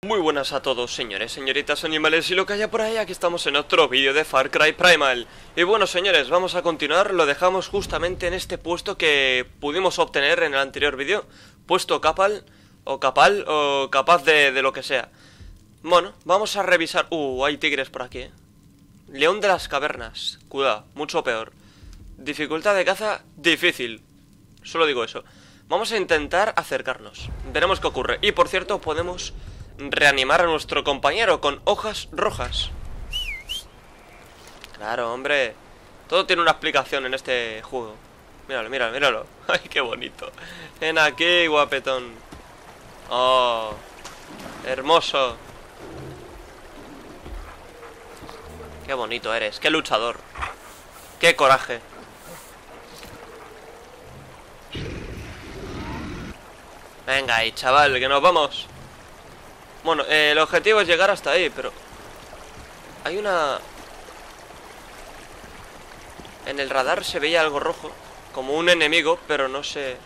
Muy buenas a todos, señores, señoritas, animales y lo que haya por ahí. Aquí estamos en otro vídeo de Far Cry Primal. Y bueno, señores, vamos a continuar. Lo dejamos justamente en este puesto que pudimos obtener en el anterior vídeo. Puesto capaz de lo que sea. Bueno, vamos a revisar. Hay tigres por aquí, León de las cavernas. Cuidado, mucho peor. Dificultad de caza, difícil. Solo digo eso. Vamos a intentar acercarnos. Veremos qué ocurre. Y por cierto, podemos reanimar a nuestro compañero con hojas rojas. Claro, hombre. Todo tiene una explicación en este juego. Míralo, míralo, míralo. Ay, qué bonito. Ven aquí, guapetón. Oh, hermoso. Qué bonito eres, qué luchador. Qué coraje. Venga ahí, chaval, que nos vamos. Bueno, el objetivo es llegar hasta ahí, pero hay una... En el radar se veía algo rojo, como un enemigo, pero no sé...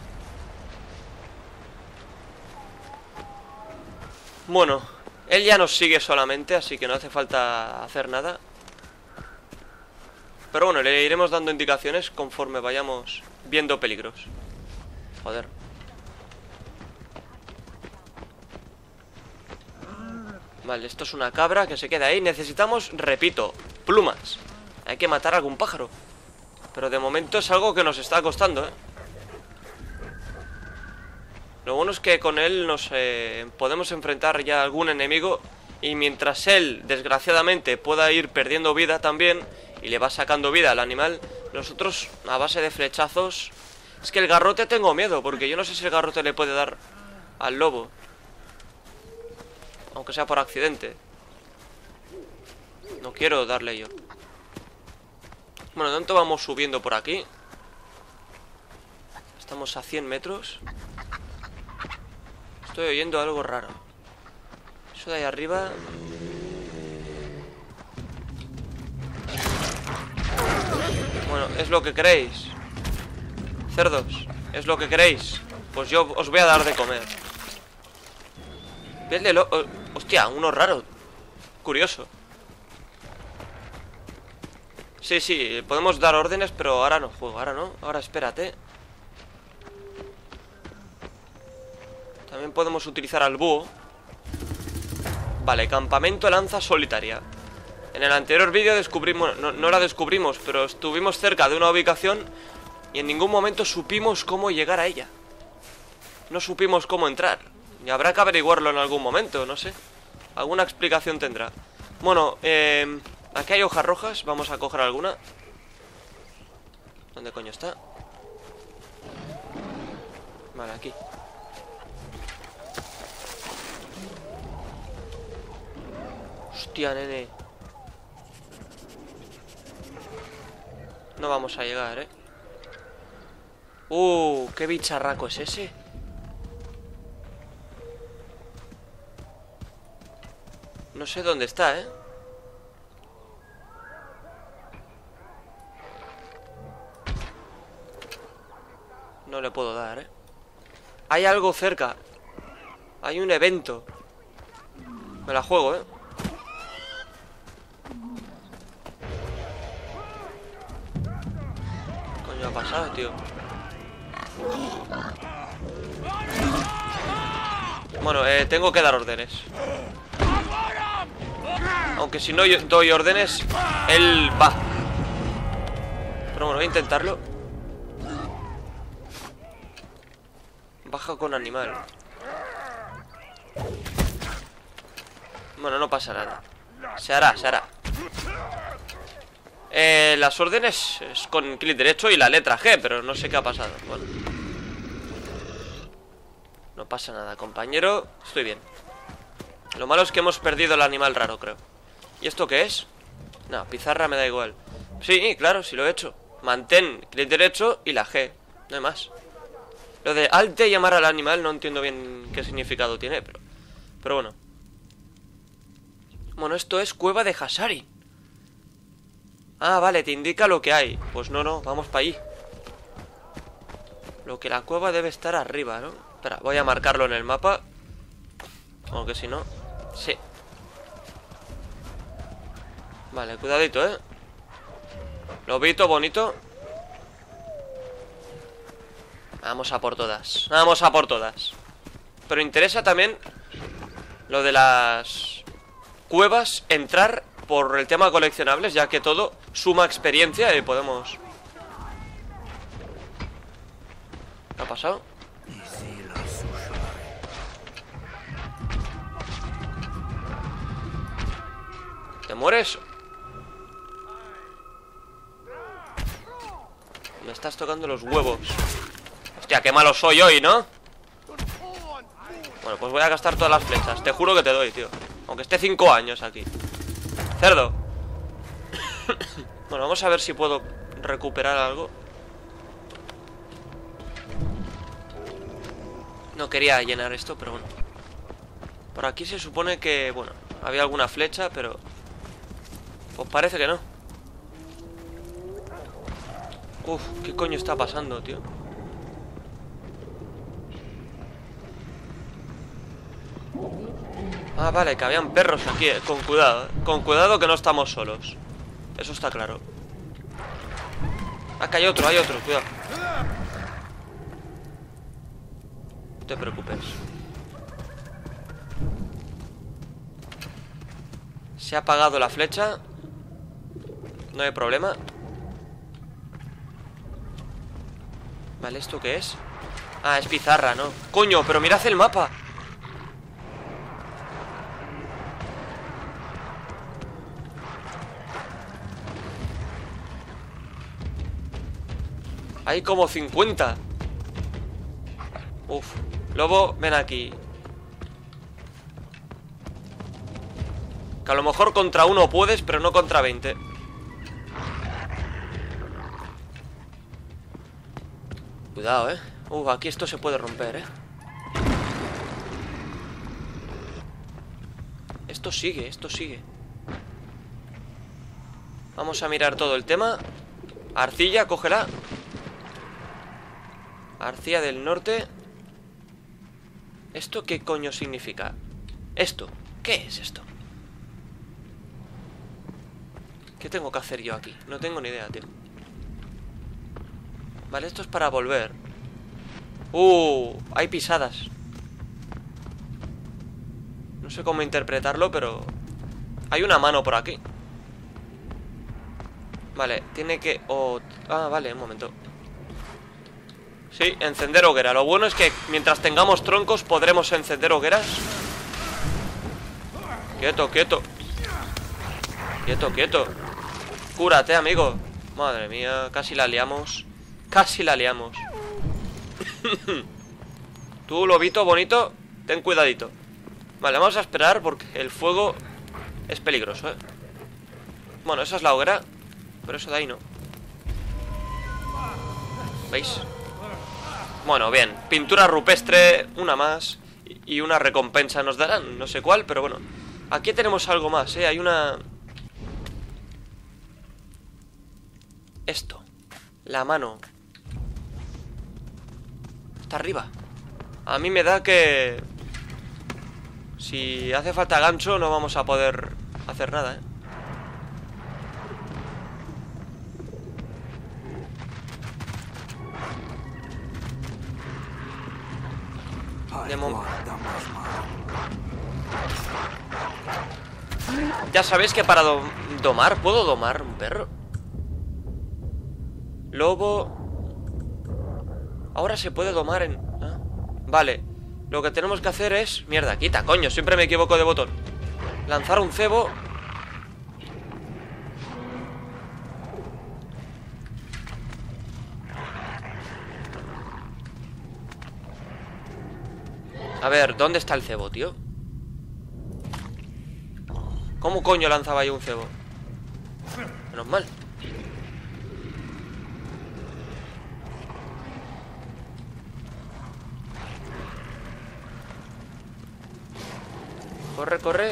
Bueno, él ya nos sigue solamente, así que no hace falta hacer nada. Pero bueno, le iremos dando indicaciones conforme vayamos viendo peligros. Joder. Vale, esto es una cabra que se queda ahí. Necesitamos, repito, plumas. Hay que matar a algún pájaro. Pero de momento es algo que nos está costando, Lo bueno es que con él nos podemos enfrentar ya a algún enemigo. Y mientras él, desgraciadamente, pueda ir perdiendo vida también, y le va sacando vida al animal, nosotros, a base de flechazos... Es que el garrote tengo miedo, porque yo no sé si el garrote le puede dar al lobo, aunque sea por accidente. No quiero darle yo. Bueno, de momento vamos subiendo por aquí. Estamos a 100 metros. Estoy oyendo algo raro. Eso de ahí arriba... Bueno, es lo que queréis. Cerdos, es lo que queréis. Pues yo os voy a dar de comer. Piel de lobo... Hostia, uno raro. Curioso. Sí, sí, podemos dar órdenes, pero ahora no juego, ahora no. Ahora espérate. También podemos utilizar al búho. Vale, campamento lanza solitaria. En el anterior vídeo descubrimos... No la descubrimos, pero estuvimos cerca de una ubicación y en ningún momento supimos cómo llegar a ella. No supimos cómo entrar. Y habrá que averiguarlo en algún momento, no sé. Alguna explicación tendrá. Bueno, aquí hay hojas rojas. Vamos a coger alguna. ¿Dónde coño está? Vale, aquí. Hostia, nene. No vamos a llegar, qué bicharraco es ese. No sé dónde está, No le puedo dar, Hay algo cerca. Hay un evento. Me la juego, ¿Qué coño ha pasado, tío? Bueno, tengo que dar órdenes. Aunque si no doy órdenes, él va. Pero bueno, voy a intentarlo. Baja con animal. Bueno, no pasa nada. Se hará, se hará. Las órdenes es con clic derecho y la letra G, pero no sé qué ha pasado. Bueno, no pasa nada, compañero. Estoy bien. Lo malo es que hemos perdido el animal raro, creo. ¿Y esto qué es? No, pizarra me da igual. Sí, claro, sí lo he hecho. Mantén clic derecho y la G. No hay más. Lo de alt y llamar al animal no entiendo bien qué significado tiene, pero bueno. Bueno, esto es cueva de Hasari. Ah, vale, te indica lo que hay. Pues no, vamos para allí. Lo que la cueva debe estar arriba, ¿no? Espera, voy a marcarlo en el mapa. Aunque si no... Sí. Vale, cuidadito, Lobito, bonito. Vamos a por todas. Vamos a por todas. Pero interesa también lo de las cuevas, entrar por el tema coleccionables, ya que todo suma experiencia y podemos... ¿Qué ha pasado? ¿Te mueres? Me estás tocando los huevos. Hostia, qué malo soy hoy, ¿no? Bueno, pues voy a gastar todas las flechas. Te juro que te doy, tío. Aunque esté 5 años aquí. Cerdo. Bueno, vamos a ver si puedo recuperar algo. No quería llenar esto, pero bueno. Por aquí se supone que, bueno, había alguna flecha, pero... pues parece que no. Uf, ¿qué coño está pasando, tío? Ah, vale, que habían perros aquí, con cuidado, con cuidado que no estamos solos. Eso está claro. Ah, que hay otro, cuidado. No te preocupes. Se ha apagado la flecha. No hay problema. Vale, ¿esto qué es? Ah, es pizarra, ¿no? Coño, pero mirad el mapa. Hay como 50. Uf. Lobo, ven aquí. Que a lo mejor contra uno puedes, pero no contra 20. Cuidado, aquí esto se puede romper, Esto sigue, esto sigue. Vamos a mirar todo el tema. Arcilla, cógela. Arcilla del norte. ¿Esto qué coño significa? ¿Esto? ¿Qué es esto? ¿Qué tengo que hacer yo aquí? No tengo ni idea, tío. Vale, esto es para volver. Hay pisadas. No sé cómo interpretarlo, pero... hay una mano por aquí. Vale, tiene que... vale, un momento. Sí, encender hoguera. Lo bueno es que mientras tengamos troncos podremos encender hogueras. Quieto, quieto. Quieto, quieto. Cúrate, amigo. Madre mía, casi la liamos. Casi la liamos. Tú, lobito bonito, ten cuidadito. Vale, vamos a esperar porque el fuego es peligroso, Bueno, esa es la hoguera, pero eso de ahí no. ¿Veis? Bueno, bien, pintura rupestre, una más. Y una recompensa nos darán, no sé cuál, pero bueno. Aquí tenemos algo más, hay una... Esto. La mano. Está arriba. A mí me da que... si hace falta gancho no vamos a poder hacer nada, Ya sabéis que para domar... ¿puedo domar un perro? Lobo... ahora se puede domar en... vale. Lo que tenemos que hacer es... mierda, quita, coño, siempre me equivoco de botón. Lanzar un cebo. A ver, ¿dónde está el cebo, tío? ¿Cómo coño lanzaba yo un cebo? Menos mal. Corre, corre.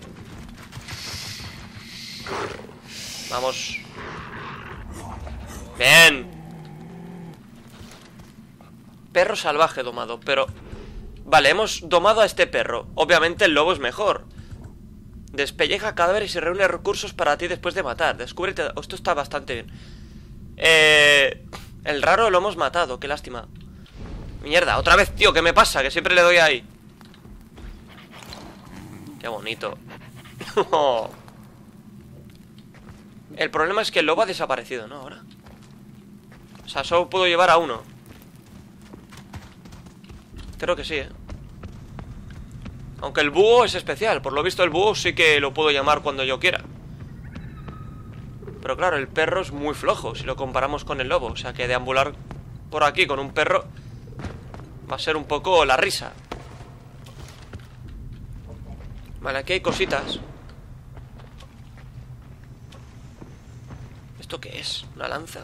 Vamos. Bien. Perro salvaje domado, pero Vale, hemos domado a este perro. Obviamente el lobo es mejor. Despelleja cadáveres y reúne recursos para ti después de matar. Descúbrete... Esto está bastante bien. El raro lo hemos matado, qué lástima. Mierda, otra vez, tío, ¿qué me pasa? Que siempre le doy ahí. Qué bonito. El problema es que el lobo ha desaparecido, ¿no? Ahora. O sea, solo puedo llevar a uno. Creo que sí, ¿eh? Aunque el búho es especial. Por lo visto el búho sí que lo puedo llamar cuando yo quiera. Pero claro, el perro es muy flojo si lo comparamos con el lobo. O sea que deambular por aquí con un perro va a ser un poco la risa. Vale, aquí hay cositas. ¿Esto qué es? ¿Una lanza?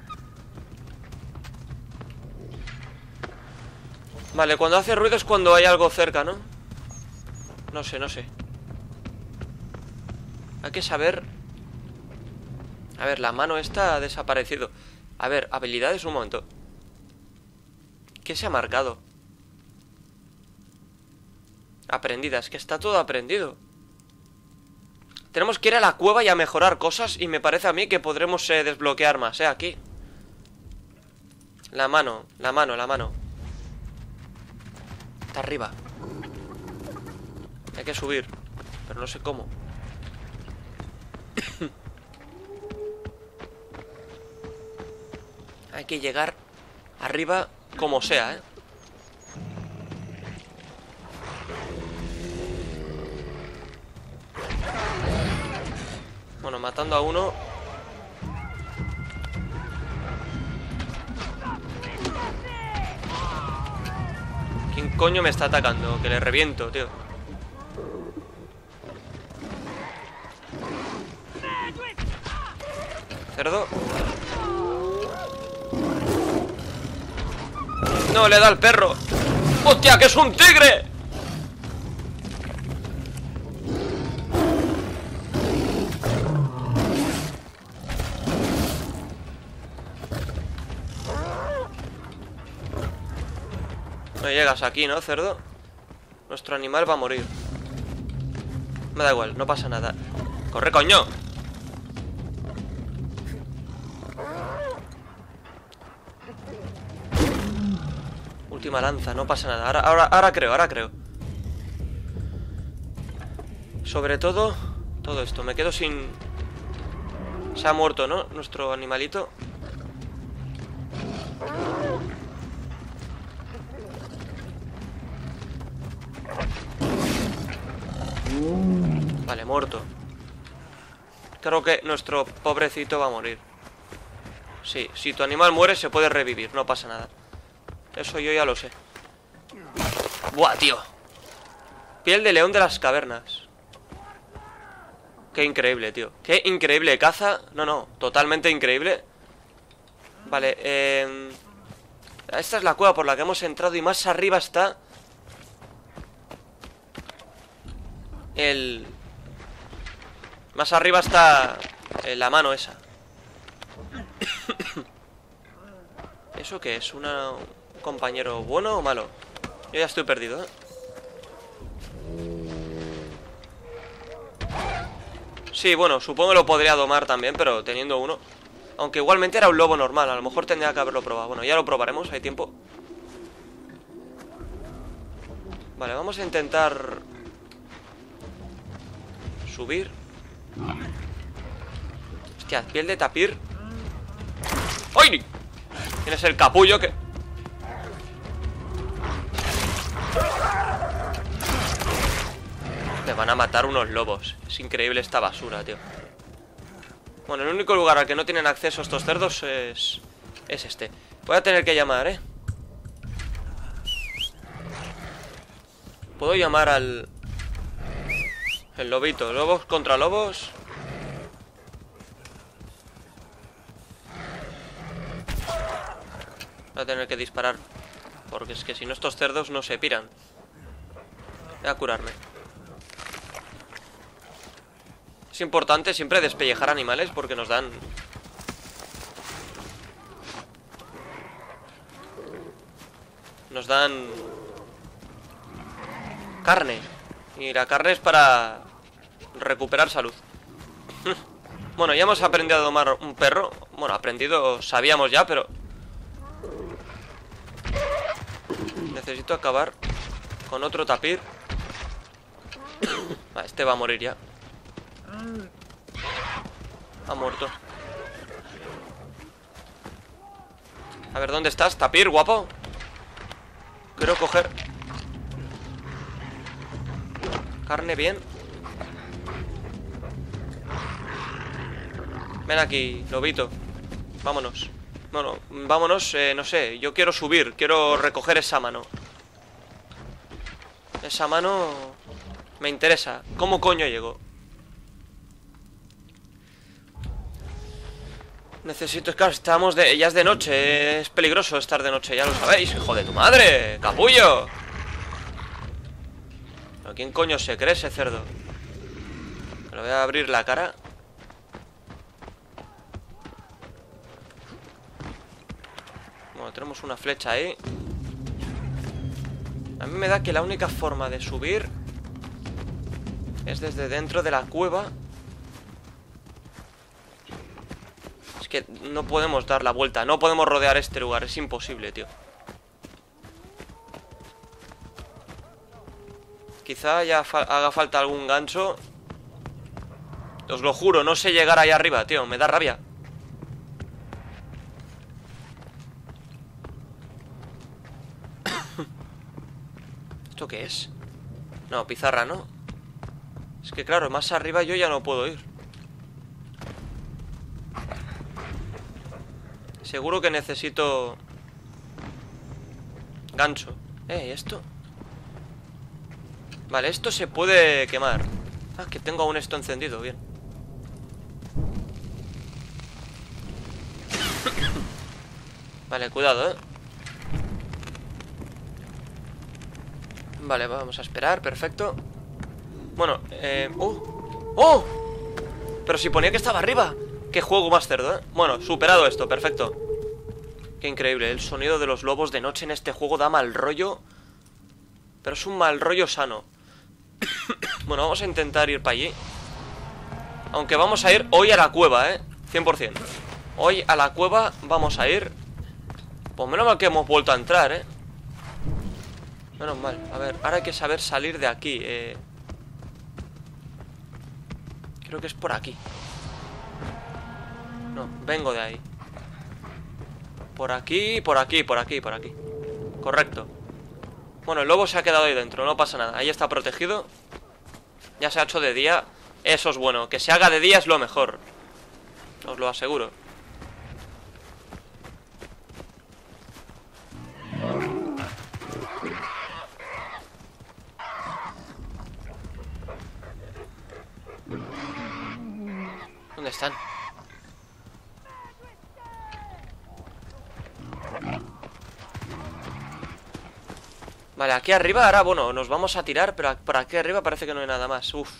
Vale, cuando hace ruido es cuando hay algo cerca, ¿no? No sé, no sé. Hay que saber... A ver, la mano esta ha desaparecido. A ver, habilidades, un momento. ¿Qué se ha marcado? Aprendidas, que está todo aprendido. Tenemos que ir a la cueva y a mejorar cosas. Y me parece a mí que podremos desbloquear más, aquí. La mano, la mano, la mano. Está arriba. Hay que subir, pero no sé cómo. Hay que llegar arriba como sea, ¿eh? Bueno, matando a uno. ¿Quién coño me está atacando? Que le reviento, tío. Cerdo. No, le da al perro. ¡Hostia, que es un tigre! No llegas aquí, ¿no, cerdo? Nuestro animal va a morir. Me da igual, no pasa nada. ¡Corre, coño! Última lanza, no pasa nada. Ahora creo. Sobre todo esto. Me quedo sin... Se ha muerto, ¿no? Nuestro animalito. Vale, muerto. Creo que nuestro pobrecito va a morir. Sí, si tu animal muere se puede revivir, no pasa nada. Eso yo ya lo sé. Buah, tío. Piel de león de las cavernas. Qué increíble, tío. Qué increíble caza. No, totalmente increíble. Vale, esta es la cueva por la que hemos entrado. Y más arriba está Más arriba está la mano esa. ¿Eso qué es? ¿Un compañero bueno o malo? Yo ya estoy perdido, ¿eh? Sí, bueno, supongo que lo podría domar también, pero teniendo uno. Aunque igualmente era un lobo normal. A lo mejor tendría que haberlo probado. Bueno, ya lo probaremos, hay tiempo. Vale, vamos a intentar subir. Hostia, piel de tapir. ¡Ay! Tienes el capullo que... Me van a matar unos lobos. Es increíble esta basura, tío. Bueno, el único lugar al que no tienen acceso estos cerdos es este. Voy a tener que llamar, ¿eh? Puedo llamar al... El lobito. Lobos contra lobos. Voy a tener que disparar. Porque es que si no estos cerdos no se piran. Voy a curarme. Es importante siempre despellejar animales porque nos dan... carne. Y la carne es para recuperar salud. Bueno, ya hemos aprendido a domar un perro. Bueno, aprendido, sabíamos ya, pero necesito acabar con otro tapir. Este va a morir ya. Ha muerto. A ver, ¿dónde estás? Tapir, guapo. Quiero coger carne bien. Ven aquí, lobito. Vámonos. Bueno, vámonos, no sé. Yo quiero subir, quiero recoger esa mano. Esa mano me interesa. ¿Cómo coño llego? Necesito, claro, estamos de... Ya es de noche, es peligroso estar de noche, ya lo sabéis. ¡Hijo de tu madre! ¡Capullo! ¿Pero quién coño se cree ese cerdo? Me lo voy a abrir la cara. Bueno, tenemos una flecha ahí. A mí me da que la única forma de subir es desde dentro de la cueva. Es que no podemos dar la vuelta, no podemos rodear este lugar, es imposible, tío. Quizá ya haga falta algún gancho. Os lo juro, no sé llegar ahí arriba, tío, me da rabia. ¿Esto qué es? No, pizarra, ¿no? Es que claro, más arriba yo ya no puedo ir. Seguro que necesito gancho. ¿Y esto? Vale, esto se puede quemar. Ah, que tengo aún esto encendido, bien. Vale, cuidado, Vale, vamos a esperar, perfecto. Bueno, ¡oh! Pero si ponía que estaba arriba. Qué juego más cerdo, Bueno, superado esto, perfecto. Qué increíble, el sonido de los lobos de noche en este juego da mal rollo. Pero es un mal rollo sano. Bueno, vamos a intentar ir para allí. Aunque vamos a ir hoy a la cueva, 100%. Hoy a la cueva vamos a ir. Pues menos mal que hemos vuelto a entrar, Menos mal. A ver, ahora hay que saber salir de aquí. Creo que es por aquí. No, vengo de ahí. Por aquí, por aquí, por aquí, por aquí. Correcto. Bueno, el lobo se ha quedado ahí dentro, no pasa nada. Ahí está protegido. Ya se ha hecho de día. Eso es bueno, que se haga de día es lo mejor. Os lo aseguro. ¿Dónde están? Vale, aquí arriba ahora, bueno, nos vamos a tirar. Pero por aquí arriba parece que no hay nada más. Uf.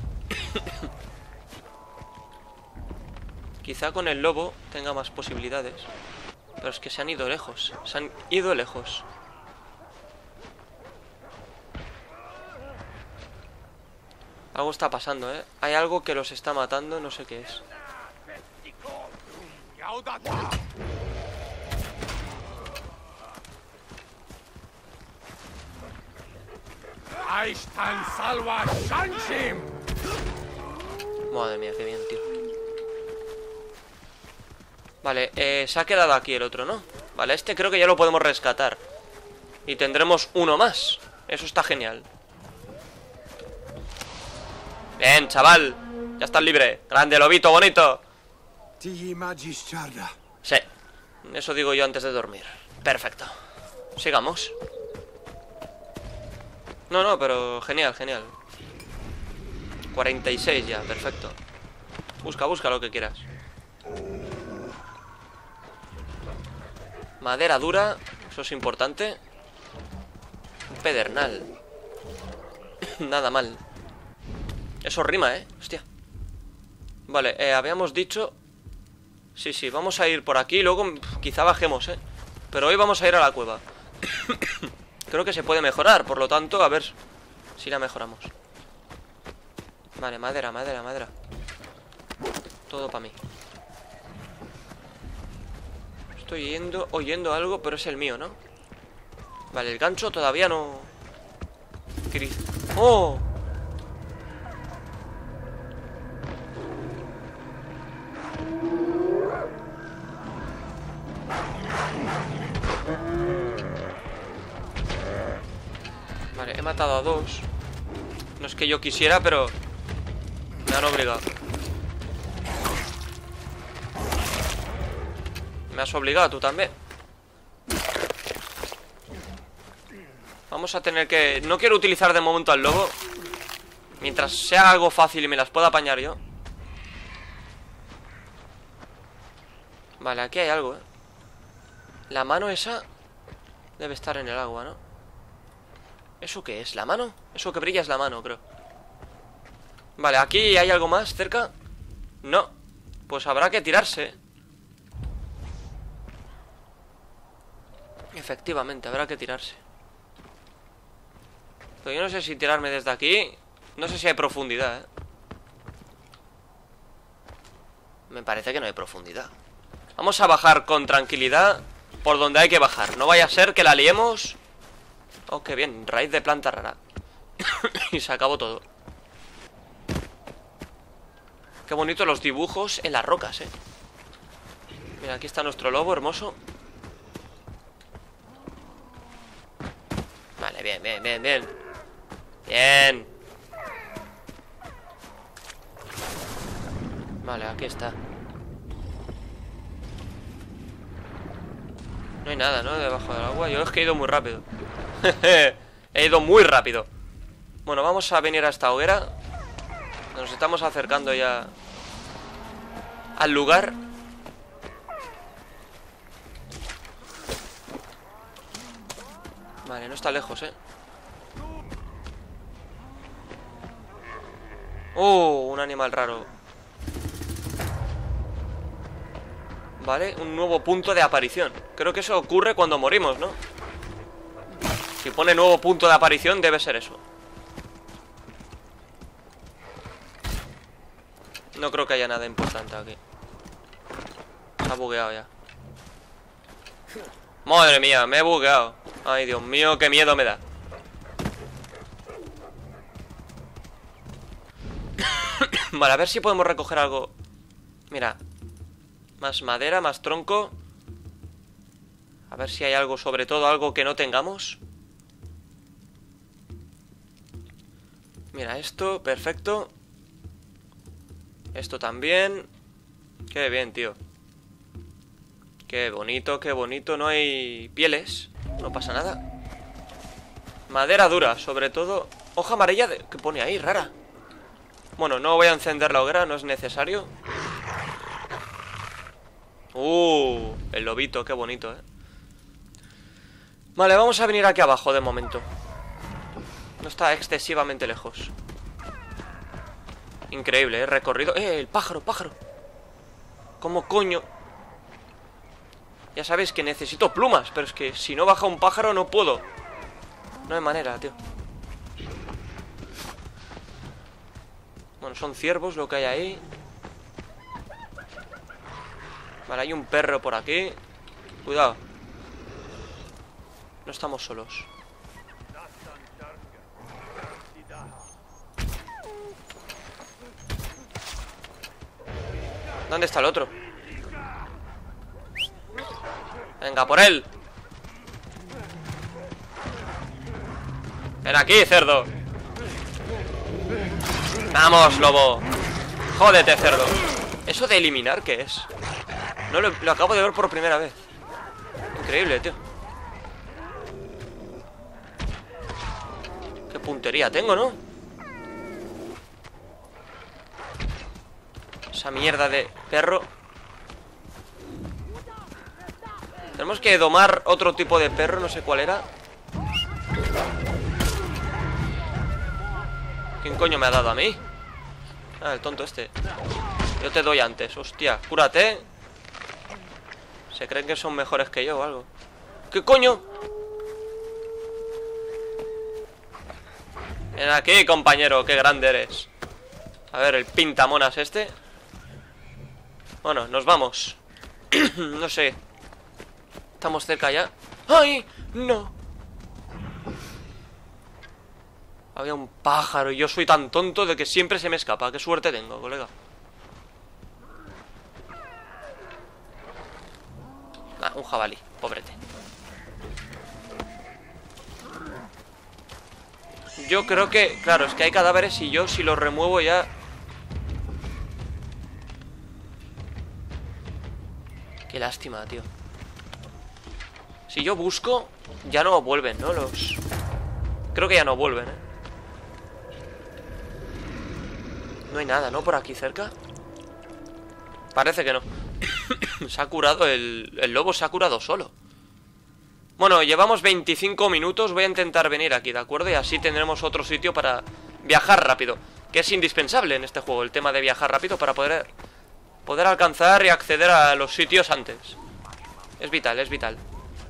Quizá con el lobo tenga más posibilidades. Pero es que se han ido lejos. Se han ido lejos. Algo está pasando, Hay algo que los está matando, no sé qué es. Madre mía, qué bien, tío. Vale, se ha quedado aquí el otro, ¿no? Vale, este creo que ya lo podemos rescatar. Y tendremos uno más. Eso está genial. Bien, chaval. Ya estás libre. Grande, lobito, bonito. Sí, eso digo yo antes de dormir. Perfecto. Sigamos. No, pero genial, genial. 46 ya, perfecto. Busca lo que quieras. Madera dura, eso es importante. Un pedernal. Nada mal. Eso rima, hostia. Vale, habíamos dicho... Sí, vamos a ir por aquí. Luego quizá bajemos, Pero hoy vamos a ir a la cueva. Creo que se puede mejorar, por lo tanto, a ver Sí la mejoramos. Vale, madera, madera, madera. Todo para mí. Estoy oyendo algo, pero es el mío, ¿no? Vale, el gancho todavía no... ¡Oh! Vale, he matado a 2. No es que yo quisiera, pero me han obligado. Me has obligado tú también. Vamos a tener que... No quiero utilizar de momento al lobo. Mientras sea algo fácil y me las pueda apañar yo. Vale, aquí hay algo, ¿eh? La mano esa debe estar en el agua, ¿no? ¿Eso qué es? ¿La mano? Eso que brilla es la mano, creo. Vale, aquí hay algo más cerca. No. Pues habrá que tirarse. Efectivamente, habrá que tirarse. Pero yo no sé si tirarme desde aquí. No sé si hay profundidad, ¿eh? Me parece que no hay profundidad. Vamos a bajar con tranquilidad por donde hay que bajar. No vaya a ser que la liemos. Oh, qué bien, raíz de planta rara. Y se acabó todo. Qué bonito los dibujos en las rocas, ¿eh? Mira, aquí está nuestro lobo hermoso. Vale, bien, bien, bien, bien. Bien. Vale, aquí está. No hay nada, ¿no? Debajo del agua. Yo es que he ido muy rápido. He ido muy rápido. Bueno, vamos a venir a esta hoguera. Nos estamos acercando ya al lugar. Vale, no está lejos, ¿eh? Un animal raro. Vale, un nuevo punto de aparición. Creo que eso ocurre cuando morimos, ¿no? Si pone nuevo punto de aparición, debe ser eso. No creo que haya nada importante aquí. Se ha bugueado ya. Madre mía, me he bugueado. Ay, Dios mío, qué miedo me da. Vale, a ver si podemos recoger algo. Mira. Más madera, más tronco. A ver si hay algo, sobre todo algo que no tengamos. Mira, esto, perfecto. Esto también. Qué bien, tío. Qué bonito, qué bonito. No hay pieles. No pasa nada. Madera dura, sobre todo. Hoja amarilla ¿qué pone ahí? Rara. Bueno, no voy a encender la hoguera, no es necesario. El lobito, qué bonito, ¿eh? Vale, vamos a venir aquí abajo de momento. No está excesivamente lejos. Increíble, ¿eh? Recorrido. El pájaro, pájaro. ¿Cómo coño? Ya sabéis que necesito plumas, pero es que si no baja un pájaro no puedo. No hay manera, tío. Bueno, son ciervos lo que hay ahí. Vale, hay un perro por aquí. Cuidado. No estamos solos. ¿Dónde está el otro? Venga, por él. Ven aquí, cerdo. Vamos, lobo. Jódete, cerdo. ¿Eso de eliminar qué es? No lo acabo de ver por primera vez. Increíble, tío. Qué puntería tengo, ¿no? Esa mierda de perro. Tenemos que domar otro tipo de perro, no sé cuál era. ¿Quién coño me ha dado a mí? Ah, el tonto este. Yo te doy antes, hostia, cúrate. Se creen que son mejores que yo o algo. ¿Qué coño? Ven aquí, compañero, qué grande eres. A ver, el pintamonas este. Bueno, nos vamos. No sé. Estamos cerca ya. ¡Ay! ¡No! Había un pájaro y yo soy tan tonto de que siempre se me escapa. Qué suerte tengo, colega. Ah, un jabalí, pobrete. Yo creo que... Claro, es que hay cadáveres y yo si los remuevo ya... Qué lástima, tío. Si yo busco, ya no vuelven, ¿no? Creo que ya no vuelven, ¿eh? No hay nada, ¿no? Por aquí cerca. Parece que no. Se ha curado el lobo, se ha curado solo. Bueno, llevamos 25 minutos. Voy a intentar venir aquí, ¿de acuerdo? Y así tendremos otro sitio para viajar rápido, que es indispensable en este juego, el tema de viajar rápido para poder alcanzar y acceder a los sitios antes. Es vital, es vital.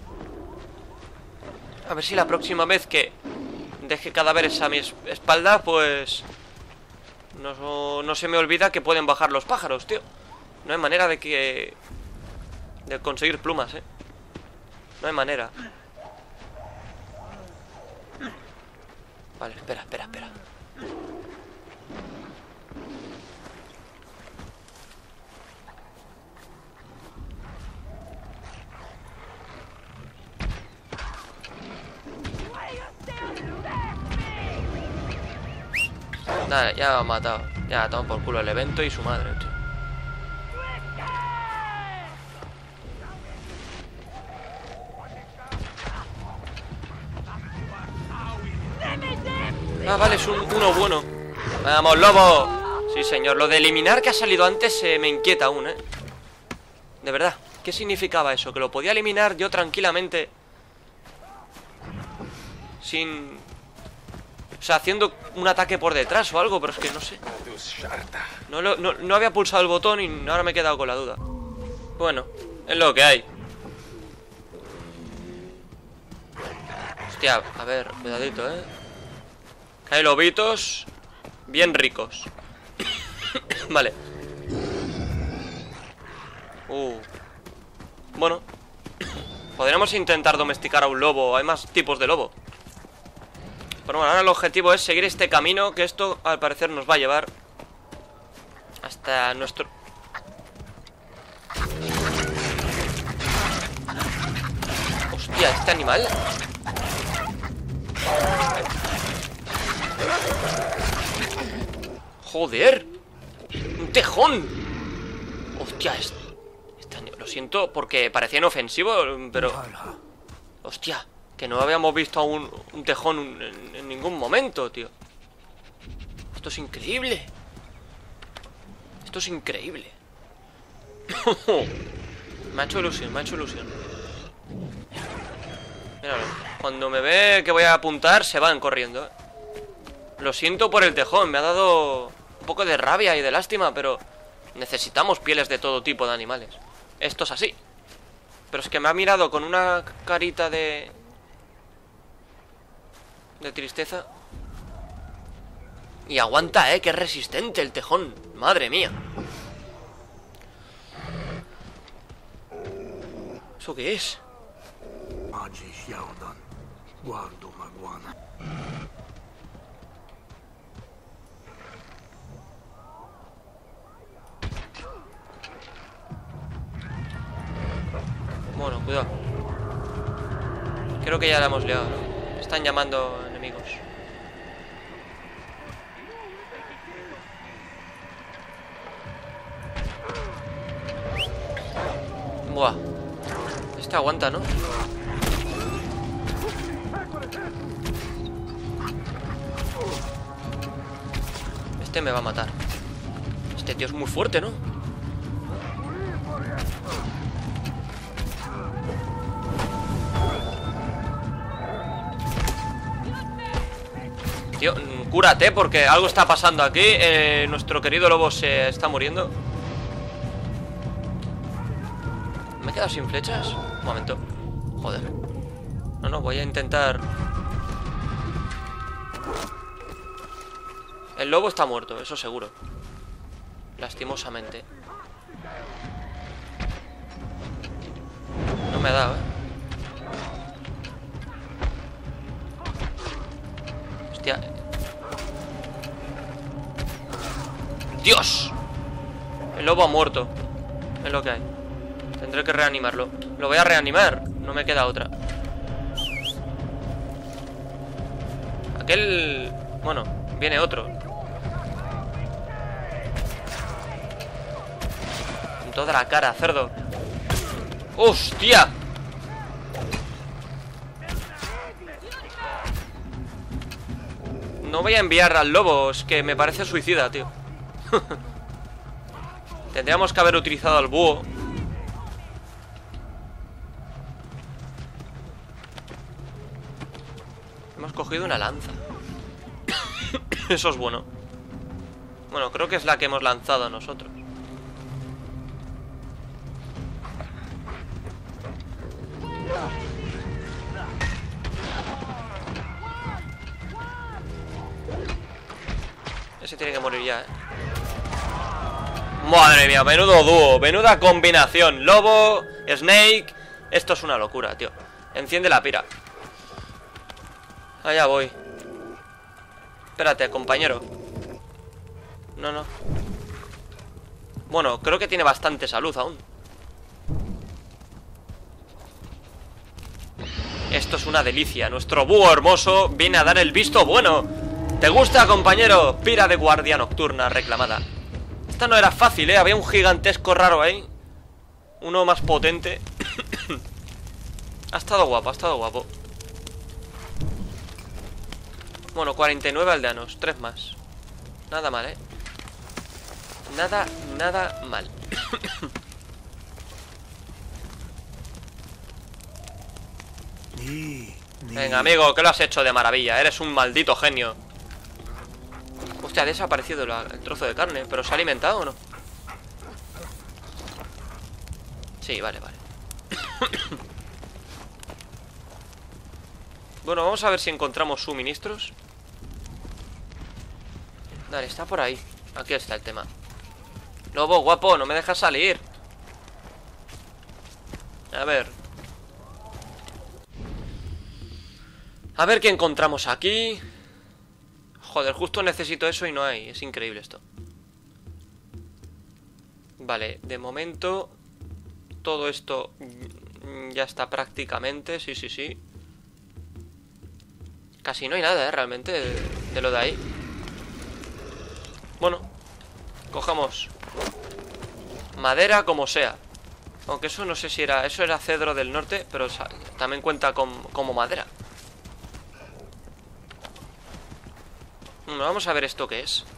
A ver si la próxima vez que deje cadáveres a mi espalda, pues... No se me olvida que pueden bajar los pájaros, tío. No hay manera de conseguir plumas, ¿eh? No hay manera. Vale, espera. Nada, ya me ha matado. Ya, toma por culo el evento y su madre, tío. Ah, vale, es uno bueno. ¡Vamos, lobo! Sí, señor. Lo de eliminar que ha salido antes me inquieta aún, ¿eh? De verdad. ¿Qué significaba eso? Que lo podía eliminar yo tranquilamente. Sin... O sea, haciendo un ataque por detrás o algo, pero es que no sé. No había pulsado el botón y ahora me he quedado con la duda. Bueno, es lo que hay. Hostia, a ver, cuidadito, ¿eh? Hay lobitos bien ricos. Vale. Bueno, podríamos intentar domesticar a un lobo. Hay más tipos de lobo. Pero bueno, ahora el objetivo es seguir este camino, que esto al parecer nos va a llevar hasta nuestro... Hostia, este animal. Joder. Un tejón. Hostia, lo siento porque parecía inofensivo, pero... Hostia, que no habíamos visto a un tejón en ningún momento, tío. Esto es increíble. Esto es increíble. Me ha hecho ilusión, me ha hecho ilusión. Míralo. Cuando me ve que voy a apuntar, se van corriendo, ¿eh? Lo siento por el tejón, me ha dado un poco de rabia y de lástima, pero necesitamos pieles de todo tipo de animales. Esto es así. Pero es que me ha mirado con una carita de tristeza. Y aguanta, que es resistente el tejón. Madre mía. ¿Eso qué es? Bueno, cuidado. Creo que ya la hemos liado, ¿no? Están llamando enemigos. Buah. Este aguanta, ¿no? Este me va a matar. Este tío es muy fuerte, ¿no? Tío, cúrate porque algo está pasando aquí. Nuestro querido lobo se está muriendo. ¿Me he quedado sin flechas? Un momento. Joder. No, voy a intentar. El lobo está muerto, eso seguro. Lastimosamente. No me ha dado, Hostia. ¡Dios! El lobo ha muerto. Es lo que hay. Tendré que reanimarlo. Lo voy a reanimar. No me queda otra. Aquel... Bueno, viene otro. En toda la cara, cerdo. ¡Hostia! No voy a enviar al lobo. Es que me parece suicida, tío. Tendríamos que haber utilizado al búho. Hemos cogido una lanza. Eso es bueno. Bueno, creo que es la que hemos lanzado nosotros. Ese tiene que morir ya, Madre mía, menudo dúo. Menuda combinación. Lobo, Snake. Esto es una locura, tío. Enciende la pira. Allá voy. Espérate, compañero. No, no. Bueno, creo que tiene bastante salud aún. Esto es una delicia. Nuestro búho hermoso viene a dar el visto bueno. ¿Te gusta, compañero? Pira de guardia nocturna reclamada. Esta no era fácil, Había un gigantesco raro ahí. Uno más potente. Ha estado guapo, ha estado guapo. Bueno, 49 aldeanos, 3 más. Nada mal, Nada mal. Venga, amigo, que lo has hecho de maravilla. Eres un maldito genio. Hostia, ha desaparecido el trozo de carne. ¿Pero se ha alimentado o no? Sí, vale, vale. Bueno, vamos a ver si encontramos suministros. Dale, está por ahí. Aquí está el tema. Lobo, guapo, no me dejas salir. A ver. A ver qué encontramos aquí. Joder, justo necesito eso y no hay. Es increíble esto. Vale, de momento todo esto ya está prácticamente. Sí, sí, sí. Casi no hay nada, realmente de lo de ahí. Bueno, cojamos madera como sea. Aunque eso no sé si era... Eso era cedro del norte, pero también cuenta como madera. Bueno, vamos a ver esto qué es.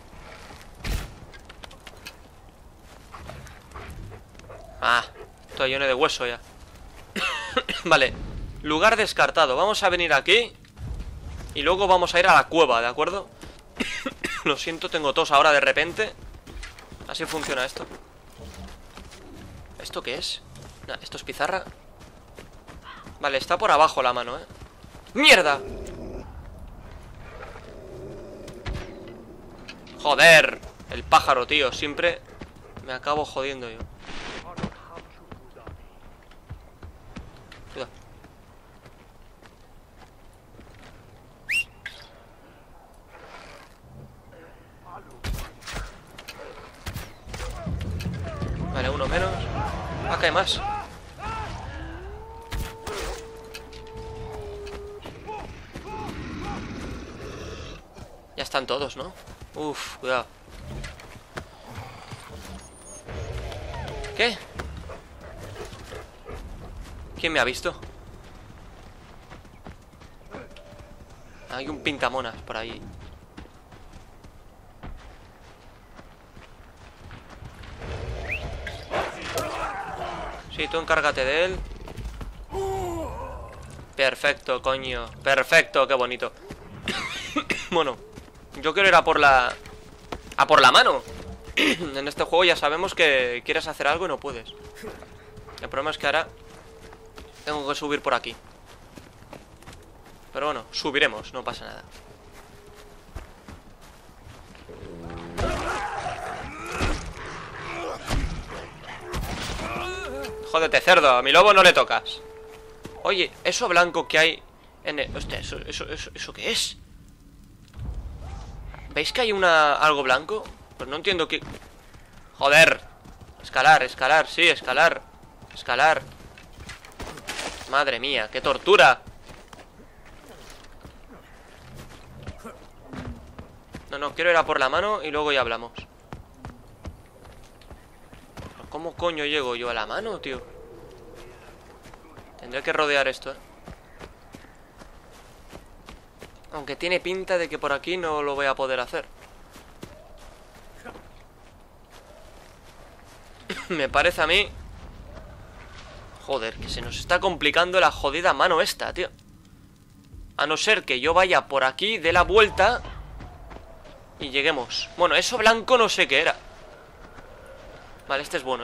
Ah, esto lleno de hueso ya. Vale, lugar descartado. Vamos a venir aquí y luego vamos a ir a la cueva, ¿de acuerdo? Lo siento, tengo tos ahora de repente. Así funciona esto. ¿Esto qué es? Nah, esto es pizarra. Vale, está por abajo la mano, ¡Mierda! Joder, el pájaro, tío. Siempre me acabo jodiendo yo. Cuidado. Vale, uno menos. Acá hay más. Ya están todos, ¿no? Uf, cuidado. ¿Qué? ¿Quién me ha visto? Hay un pintamonas por ahí. Sí, tú encárgate de él. Perfecto, coño. Perfecto, qué bonito. Bueno, yo quiero ir a por la... ¡A por la mano! En este juego ya sabemos que quieres hacer algo y no puedes. El problema es que ahora tengo que subir por aquí. Pero bueno, subiremos, no pasa nada. Jódete, cerdo, a mi lobo no le tocas. Oye, eso blanco que hay en el... Hostia, ¿eso qué es? ¿Veis que hay algo blanco? Pues no entiendo qué... Joder. Escalar, sí, escalar. Madre mía, qué tortura. No, quiero ir a por la mano y luego ya hablamos. ¿Cómo coño llego yo a la mano, tío? Tendré que rodear esto, ¿eh? Aunque tiene pinta de que por aquí no lo voy a poder hacer. Me parece a mí... Joder, que se nos está complicando la jodida mano esta, tío. A no ser que yo vaya por aquí, dé la vuelta y lleguemos. Bueno, eso blanco no sé qué era. Vale, este es bueno.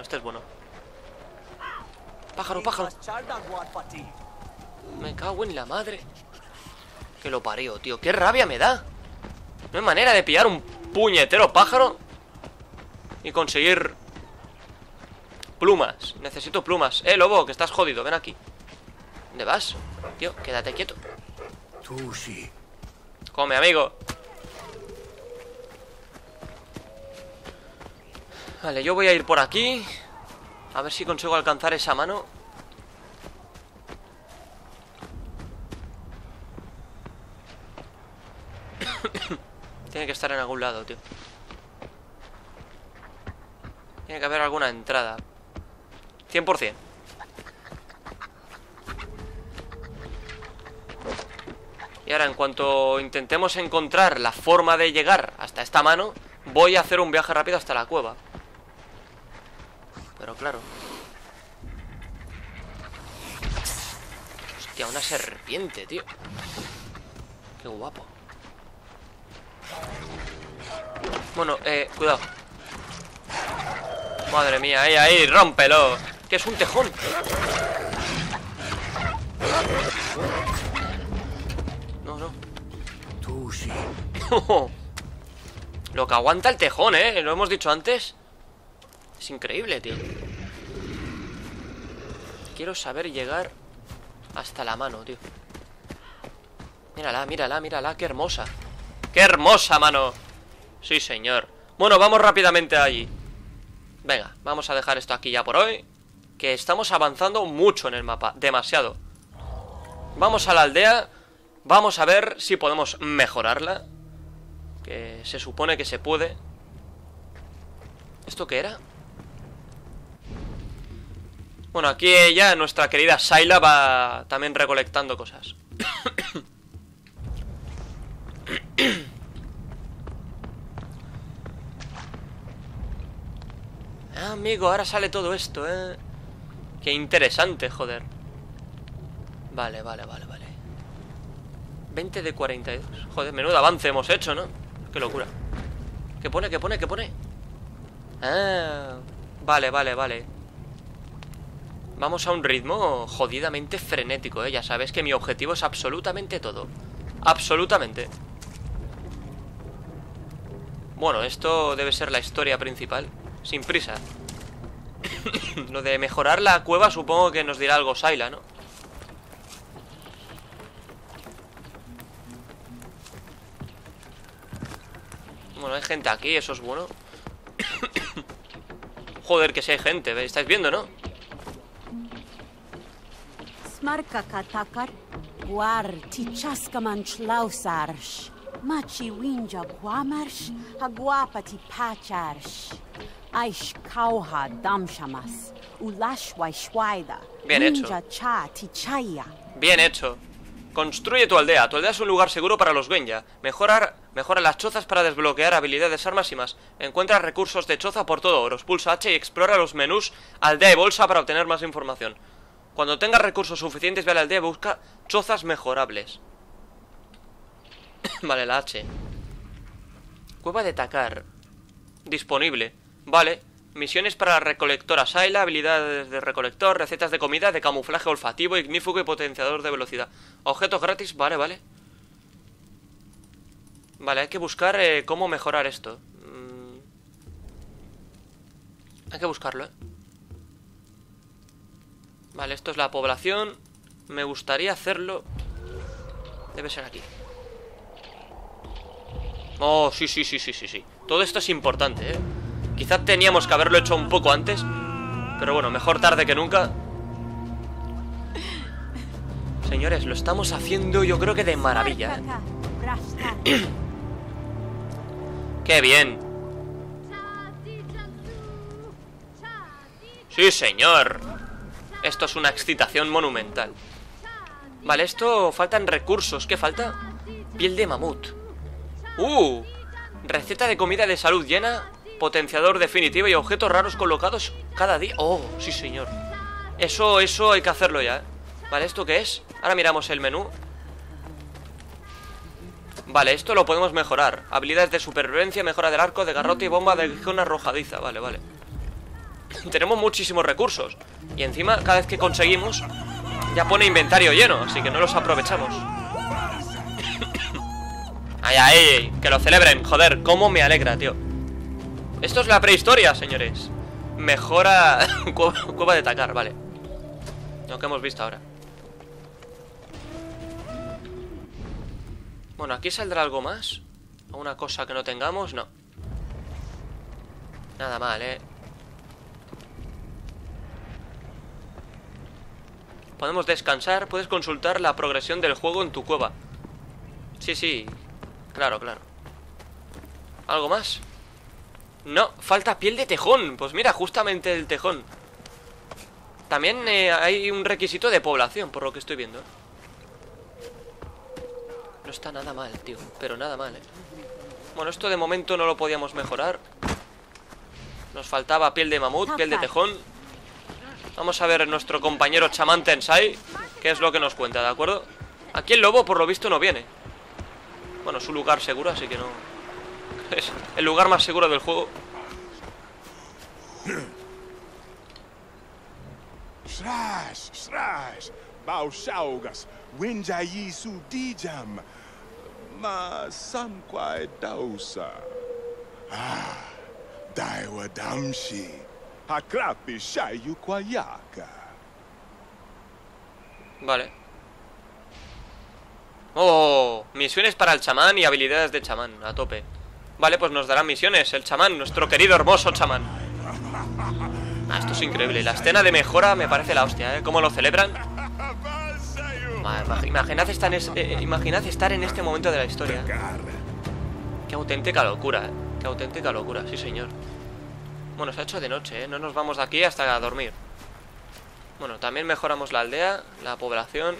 Pájaro. Me cago en la madre que lo parió, tío. Qué rabia me da. No hay manera de pillar un puñetero pájaro y conseguir plumas. Necesito plumas. Lobo, que estás jodido, ven aquí. ¿Dónde vas? Tío, quédate quieto. Come, amigo. Vale, yo voy a ir por aquí. A ver si consigo alcanzar esa mano. Tiene que estar en algún lado, tío. Tiene que haber alguna entrada. 100%. Y ahora, en cuanto intentemos encontrar la forma de llegar hasta esta mano, voy a hacer un viaje rápido hasta la cueva. Pero claro. Hostia, una serpiente, tío. Qué guapo. Bueno, cuidado. Madre mía, ahí, rómpelo. Que es un tejón. No. Lo que aguanta el tejón, lo hemos dicho antes. Es increíble, tío. Quiero saber llegar hasta la mano, tío. Mírala, qué hermosa. ¡Qué hermosa mano! Sí, señor. Bueno, vamos rápidamente allí. Venga, vamos a dejar esto aquí ya por hoy, que estamos avanzando mucho en el mapa. Demasiado. Vamos a la aldea. Vamos a ver si podemos mejorarla, que se supone que se puede. ¿Esto qué era? Bueno, aquí ella, nuestra querida Sayla, va también recolectando cosas. Ah, amigo, ahora sale todo esto, Qué interesante, joder. Vale. 20 de 42. Joder, menudo avance hemos hecho, ¿no? Qué locura. ¿Qué pone? Ah, vale. Vamos a un ritmo jodidamente frenético, Ya sabes que mi objetivo es absolutamente todo. Absolutamente. Bueno, esto debe ser la historia principal. Sin prisa. Lo de mejorar la cueva supongo que nos dirá algo Sayla, ¿no? Bueno, hay gente aquí, eso es bueno. Joder, que si hay gente, ¿estáis viendo, no? Machi winja guamarsh, aguapati pacharsh. Aish kauha damshamas, ulashwai shwaida. Bien hecho. Cha tichaya. Bien hecho. Construye tu aldea. Tu aldea es un lugar seguro para los Genya. Mejora las chozas para desbloquear habilidades, armas y más. Encuentra recursos de choza por todo Oros. Pulsa H y explora los menús aldea y bolsa para obtener más información. Cuando tengas recursos suficientes, ve a la aldea y busca chozas mejorables. Vale, la H. Cueva de Takar. Disponible. Vale. Misiones para la recolectora Sayla, habilidades de recolector, recetas de comida, de camuflaje olfativo, ignífugo y potenciador de velocidad. Objetos gratis, vale. Vale, hay que buscar cómo mejorar esto. Hay que buscarlo, Vale, esto es la población. Me gustaría hacerlo. Debe ser aquí. Oh, sí. Todo esto es importante, ¿eh? Quizá teníamos que haberlo hecho un poco antes, pero bueno, mejor tarde que nunca. Señores, lo estamos haciendo yo creo que de maravilla, ¿eh? ¡Qué bien! ¡Sí, señor! Esto es una excitación monumental. Vale, esto... faltan recursos. ¿Qué falta? Piel de mamut. Receta de comida de salud llena, potenciador definitivo y objetos raros colocados cada día. ¡Oh, sí, señor! Eso hay que hacerlo ya, ¿eh? Vale, ¿esto qué es? Ahora miramos el menú. Vale, esto lo podemos mejorar. Habilidades de supervivencia, mejora del arco, de garrote y bomba de aguijón arrojadiza. Vale. Tenemos muchísimos recursos. Y encima, cada vez que conseguimos, ya pone inventario lleno, así que no los aprovechamos. ¡Ay! Que lo celebren, joder, cómo me alegra, tío. Esto es la prehistoria, señores. Mejora... cueva de Takar, vale. Lo que hemos visto ahora. Bueno, aquí saldrá algo más. ¿Alguna cosa que no tengamos? No. Nada mal, ¿eh? Podemos descansar. Puedes consultar la progresión del juego en tu cueva. Sí. Claro. ¿Algo más? No, falta piel de tejón. Pues mira, justamente el tejón. También hay un requisito de población, por lo que estoy viendo. No está nada mal, tío. Pero nada mal, Bueno, esto de momento no lo podíamos mejorar. Nos faltaba piel de mamut, piel de tejón. Vamos a ver nuestro compañero chamán Tensai, qué es lo que nos cuenta, ¿de acuerdo? Aquí el lobo por lo visto no viene. Bueno, es un lugar seguro, así que no... Es el lugar más seguro del juego. Baushaugas, Winjayi su dijam, ma sanquai dausa. Daiwa damshi, hakrapi shayu kwayaka. Vale. Oh, misiones para el chamán y habilidades de chamán, a tope. Vale, pues nos darán misiones el chamán, nuestro querido hermoso chamán. Esto es increíble. La escena de mejora me parece la hostia, ¿eh? ¿Cómo lo celebran? Imaginad estar en este momento de la historia. Qué auténtica locura, ¿eh? Qué auténtica locura, sí señor. Bueno, se ha hecho de noche, ¿eh? No nos vamos de aquí hasta dormir. Bueno, también mejoramos la aldea, la población.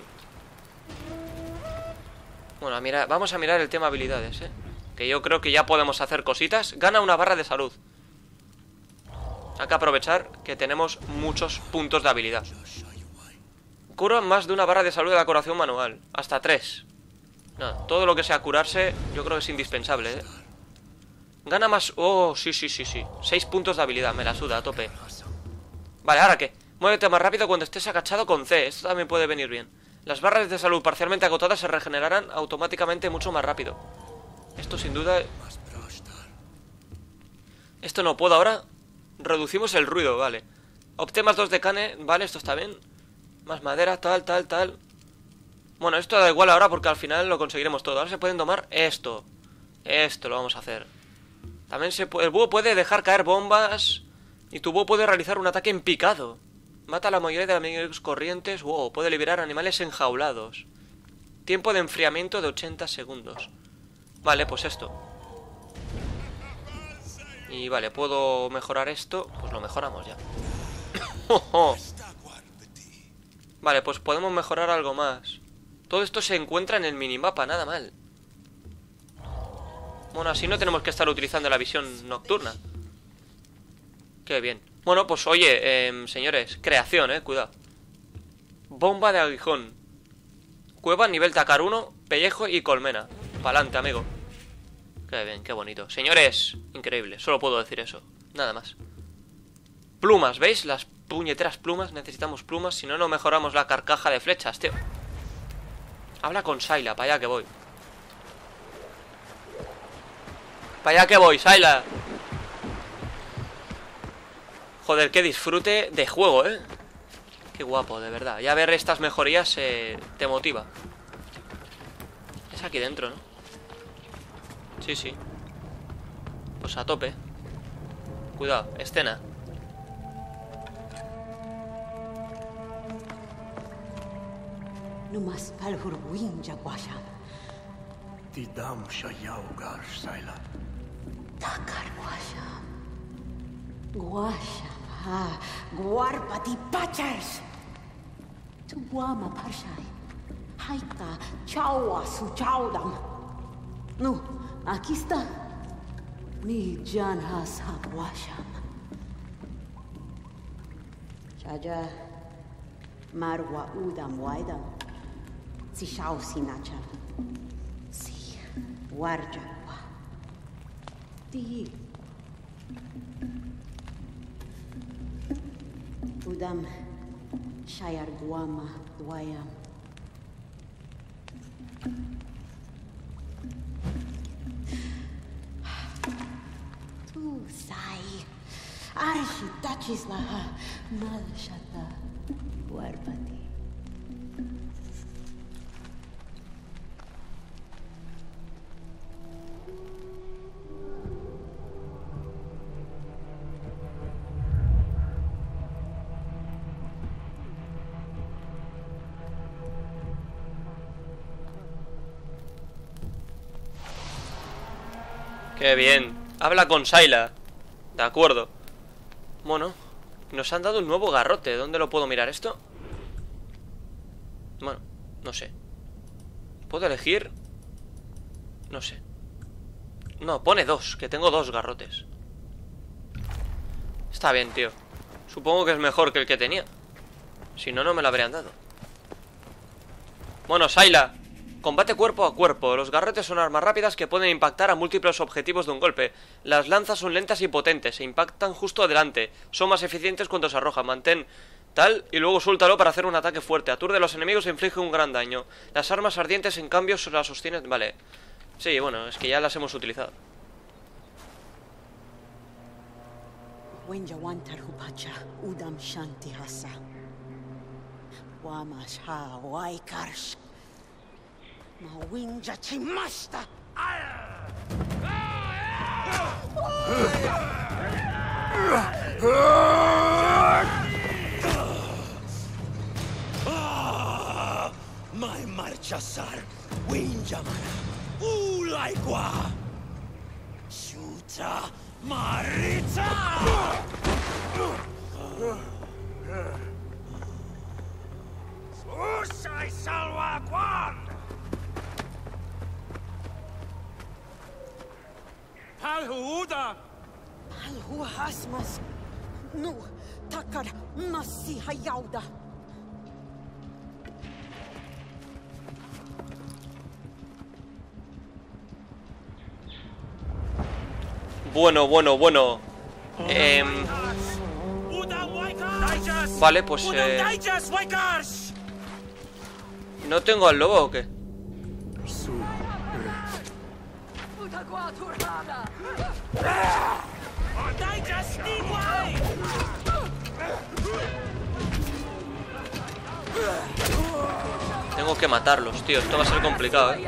Bueno, mira, vamos a mirar el tema habilidades, ¿eh? Que yo creo que ya podemos hacer cositas. Gana una barra de salud. Hay que aprovechar que tenemos muchos puntos de habilidad. Cura más de una barra de salud de la curación manual. Hasta 3. No, todo lo que sea curarse yo creo que es indispensable, ¿eh? Gana más... Oh, sí. 6 puntos de habilidad, me la suda a tope. Vale, ¿ahora qué? Muévete más rápido cuando estés agachado con C. Esto también puede venir bien. Las barras de salud parcialmente agotadas se regenerarán automáticamente mucho más rápido. Esto sin duda... Esto no puedo ahora. Reducimos el ruido, vale. Obté más 2 de cane, vale, esto está bien. Más madera, tal. Bueno, esto da igual ahora porque al final lo conseguiremos todo. Ahora se pueden domar esto. Esto lo vamos a hacer. También el búho puede dejar caer bombas. Y tu búho puede realizar un ataque en picado. Mata a la mayoría de enemigos corrientes. Wow, puede liberar animales enjaulados. Tiempo de enfriamiento de 80 segundos. Vale, pues esto. Y vale, ¿puedo mejorar esto? Pues lo mejoramos ya. Vale, pues podemos mejorar algo más. Todo esto se encuentra en el minimapa, nada mal. Bueno, así no tenemos que estar utilizando la visión nocturna. Qué bien. Bueno, pues oye, señores, creación, cuidado. Bomba de aguijón. Cueva, nivel Takar 1, pellejo y colmena. Pa'lante, amigo. Qué bien, qué bonito. Señores, increíble, solo puedo decir eso. Nada más. Plumas, ¿veis? Las puñeteras plumas. Necesitamos plumas, si no, no mejoramos la carcaja de flechas, tío. Habla con Sayla, para allá que voy. Para allá que voy, Sayla. Joder, qué disfrute de juego, Qué guapo, de verdad. Ya ver estas mejorías te motiva. Es aquí dentro, ¿no? Sí, sí. Pues a tope. Cuidado, escena. Numas palhurwinja guasham. Tidam shayaugar saila. Takar guasham. Guasham. Ha. Guarpati pachars. Tuwama parshai. Haika chawa su chaudam. No, aquí está. Ni janhas ha guasham. Chaja. Marwa udam waidam. Si shau sinacham. Si warjakwa. Ti. Udam shayar guama duayam. Tu sai. Arshi tachislaha malshata warbati. Qué bien. Habla con Sayla. De acuerdo. Bueno, nos han dado un nuevo garrote. ¿Dónde lo puedo mirar esto? Bueno, no sé. ¿Puedo elegir? No sé. No, pone 2, que tengo 2 garrotes. Está bien, tío. Supongo que es mejor que el que tenía. Si no, no me lo habrían dado. Bueno, Sayla. Combate cuerpo a cuerpo. Los garrotes son armas rápidas que pueden impactar a múltiples objetivos de un golpe. Las lanzas son lentas y potentes. Se impactan justo adelante. Son más eficientes cuando se arrojan. Mantén tal y luego suéltalo para hacer un ataque fuerte. Aturde a los enemigos e inflige un gran daño. Las armas ardientes, en cambio, las sostienen... Vale. Sí, bueno, es que ya las hemos utilizado. Wenjawantar hupacha udam shanti hasa. Wamash ha waikarsh. Mawinja chimashta. Mai marchasar winjamana ulaigua shuta marita. Usai salwa kwan. Palhuda. Palhu hasmas. No, takar masi hayauda. Bueno. Vale, pues ¿no tengo al lobo o qué? Tengo que matarlos, tío. Esto va a ser complicado, ¿eh?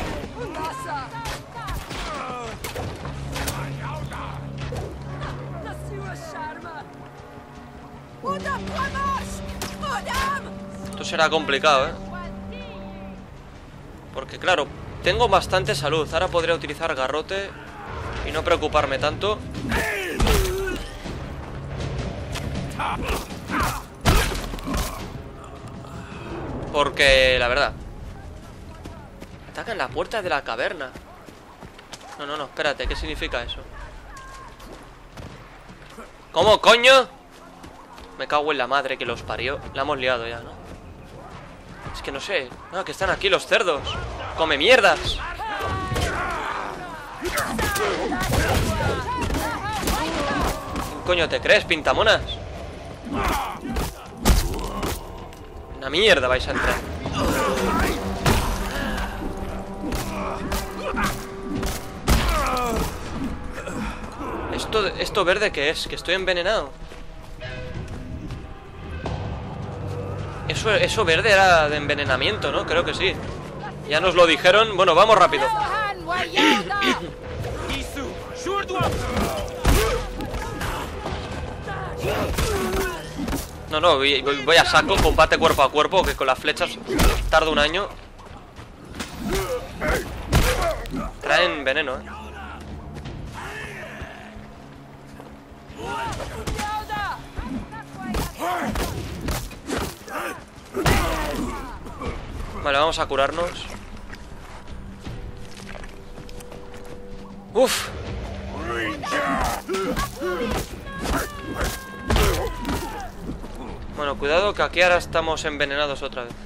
Esto será complicado, ¿eh? Porque, claro, tengo bastante salud. Ahora podría utilizar garrote y no preocuparme tanto. Porque, la verdad, atacan la puerta de la caverna. No, espérate, ¿qué significa eso? ¿Cómo, coño? Me cago en la madre que los parió. La hemos liado ya, ¿no? Es que no sé. No, que están aquí los cerdos. ¡Come mierdas! ¿Quién coño te crees, pintamonas? Una mierda vais a entrar. ¿Esto verde qué es? Que estoy envenenado. Eso verde era de envenenamiento, ¿no? Creo que sí. Ya nos lo dijeron. Bueno, vamos rápido. No, voy a saco. Combate cuerpo a cuerpo, que con las flechas tarda un año. Traen veneno, ¿eh? Vale, vamos a curarnos. Uf. Bueno, cuidado que aquí ahora estamos envenenados otra vez.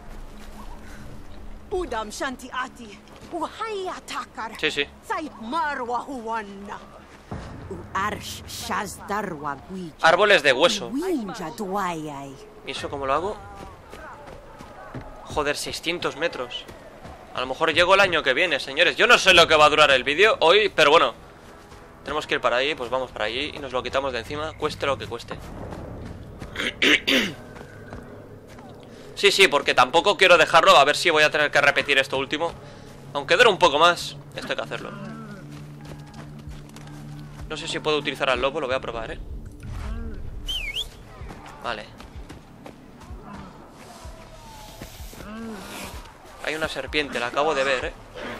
Udam Shanti Ati. Uhaya Takar. Sí. Sai Marwa Huwanna. Arsh Shazdarwa Guija. Árboles de hueso. Winja Duayay. ¿Y eso cómo lo hago? Joder, 600 metros. A lo mejor llego el año que viene, señores. Yo no sé lo que va a durar el vídeo hoy, pero bueno. Tenemos que ir para ahí, pues vamos para allí y nos lo quitamos de encima, cueste lo que cueste. Sí, porque tampoco quiero dejarlo. A ver si voy a tener que repetir esto último. Aunque dure un poco más, esto hay que hacerlo. No sé si puedo utilizar al lobo, lo voy a probar, ¿eh? Vale. Hay una serpiente, la acabo de ver, ¿eh?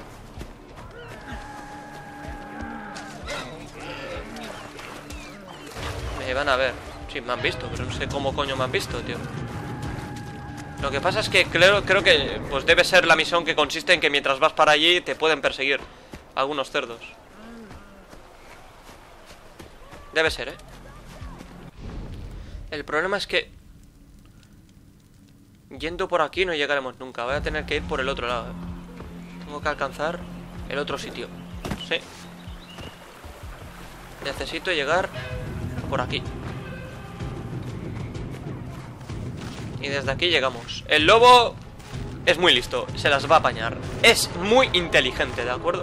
Me van a ver. Sí, me han visto, pero no sé cómo coño me han visto, tío. Lo que pasa es que creo que pues debe ser la misión que consiste en que mientras vas para allí te pueden perseguir algunos cerdos. Debe ser, ¿eh? El problema es que yendo por aquí no llegaremos nunca. Voy a tener que ir por el otro lado, ¿eh? Tengo que alcanzar el otro sitio. Sí. Necesito llegar por aquí. Y desde aquí llegamos. El lobo es muy listo, se las va a apañar. Es muy inteligente, ¿de acuerdo?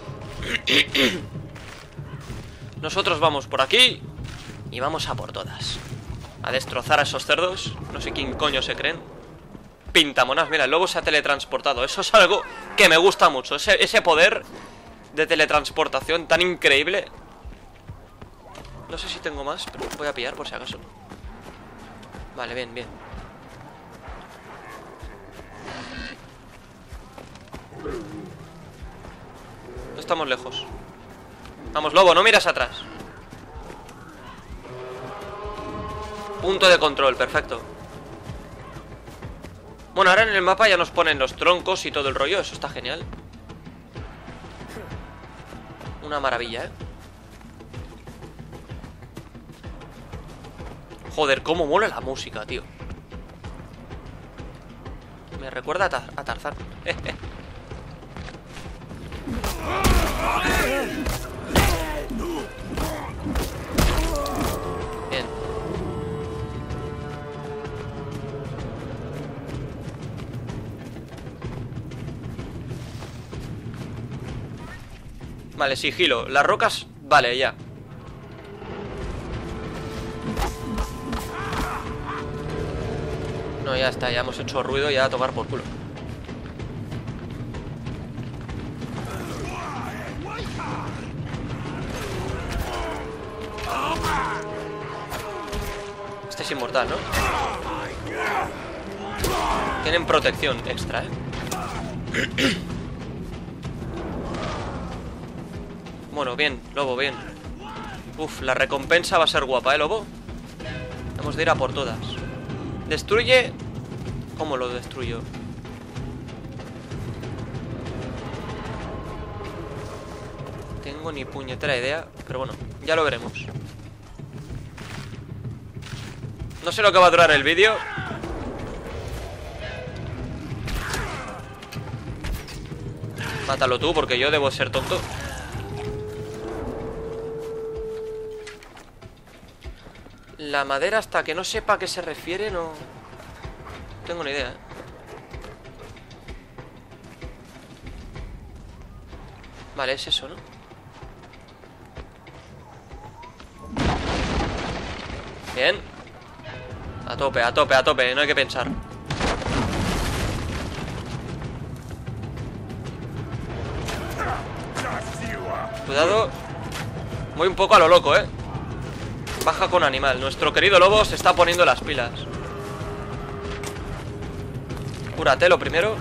Nosotros vamos por aquí y vamos a por todas. A destrozar a esos cerdos. No sé quién coño se creen. Pintamonas, mira, el lobo se ha teletransportado. Eso es algo que me gusta mucho. Ese poder de teletransportación tan increíble. No sé si tengo más, pero voy a pillar por si acaso. Vale, bien. No estamos lejos. Vamos, lobo, no miras atrás. Punto de control, perfecto. Bueno, ahora en el mapa ya nos ponen los troncos y todo el rollo. Eso está genial. Una maravilla, ¿eh? Joder, cómo mola la música, tío. Me recuerda a Tarzán. Bien. Vale, sigilo. Las rocas, vale, ya. No, ya está, ya hemos hecho ruido, ya a tomar por culo. Este es inmortal, ¿no? Tienen protección extra, ¿eh? Bueno, bien, lobo, bien. Uf, la recompensa va a ser guapa, ¿eh, lobo? Hemos de ir a por todas. Destruye... ¿Cómo lo destruyo? Tengo ni puñetera idea, pero bueno, ya lo veremos. No sé lo que va a durar el vídeo. Mátalo tú, porque yo debo ser tonto. La madera, hasta que no sepa a qué se refiere, no tengo ni idea, ¿eh? Vale, es eso, ¿no? Bien. A tope, a tope, a tope, no hay que pensar. Cuidado. Voy un poco a lo loco, Baja con animal. Nuestro querido lobo se está poniendo las pilas. Cúrate lo primero.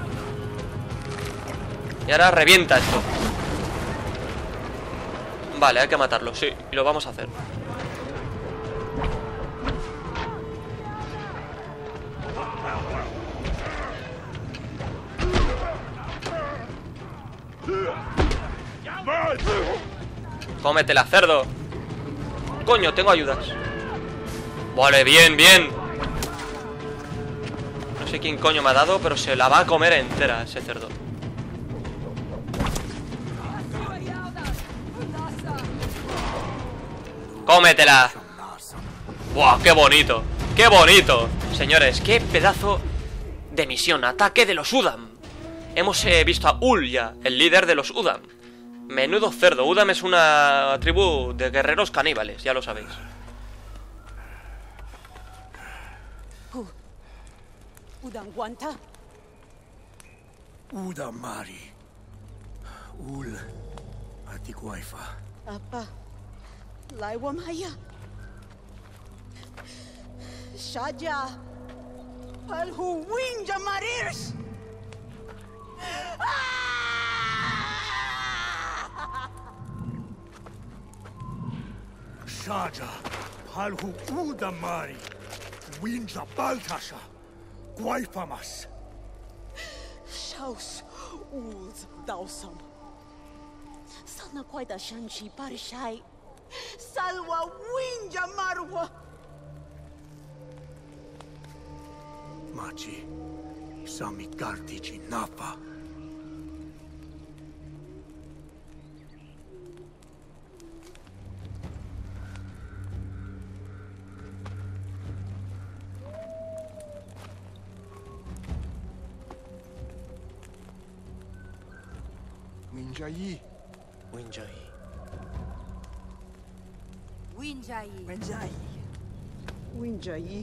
Y ahora revienta esto. Vale, hay que matarlo, sí. Y lo vamos a hacer. Cómetela, cerdo. Coño, tengo ayudas. Vale, bien, bien. No sé quién coño me ha dado, pero se la va a comer entera ese cerdo. ¡Cómetela! ¡Buah, qué bonito! ¡Qué bonito! Señores, qué pedazo de misión. Ataque de los Udam. Hemos visto a Ulya, el líder de los Udam. Menudo cerdo. Udam es una tribu de guerreros caníbales, ya lo sabéis. Udanguanta? Udamari. Ul Atiguaifa. Apa? Laiwamaya? Shaja? Palhu Winja Marirs? Shaja, Palhu Udamari, Winja Baltasha, Guaifamas. Shaus Uls Dausam. Sana Quaida Shanshi Parishai. Salwa Winja Marwa. Machi, Sami Kartichi Napa. Winjayi. Winjayi. Winjai. Winjai. Winjai.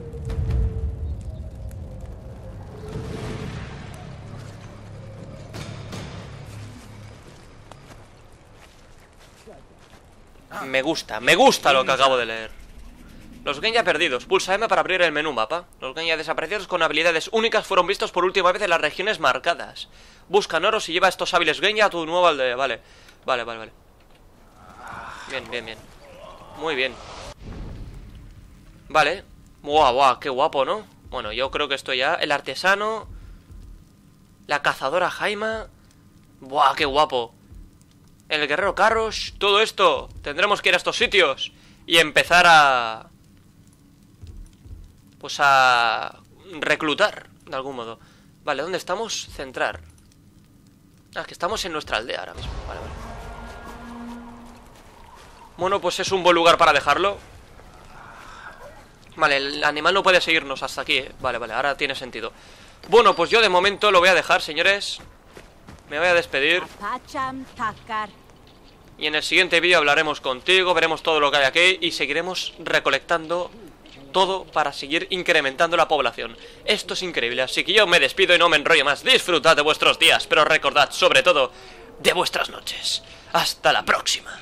Me gusta lo que acabo de leer. Los Genya perdidos. Pulsa M para abrir el menú mapa. Los Genya desaparecidos con habilidades únicas fueron vistos por última vez en las regiones marcadas. Busca Noros y lleva estos hábiles Genya a tu nueva aldea. Vale, vale, vale, vale. Bien, bien, bien. Muy bien. Vale. Buah, buah, qué guapo, ¿no? Bueno, yo creo que esto ya... El artesano. La cazadora Jaima. Buah, qué guapo. El guerrero Carros. Todo esto. Tendremos que ir a estos sitios y empezar a... pues a... reclutar, de algún modo. Vale, ¿dónde estamos? Centrar. Ah, es que estamos en nuestra aldea ahora mismo. Vale, vale. Bueno, pues es un buen lugar para dejarlo. Vale, el animal no puede seguirnos hasta aquí, Vale, vale, ahora tiene sentido. Bueno, pues yo de momento lo voy a dejar, señores. Me voy a despedir. Y en el siguiente vídeo hablaremos contigo, veremos todo lo que hay aquí y seguiremos recolectando todo para seguir incrementando la población. Esto es increíble, así que yo me despido y no me enrollo más. Disfrutad de vuestros días, pero recordad sobre todo de vuestras noches. Hasta la próxima.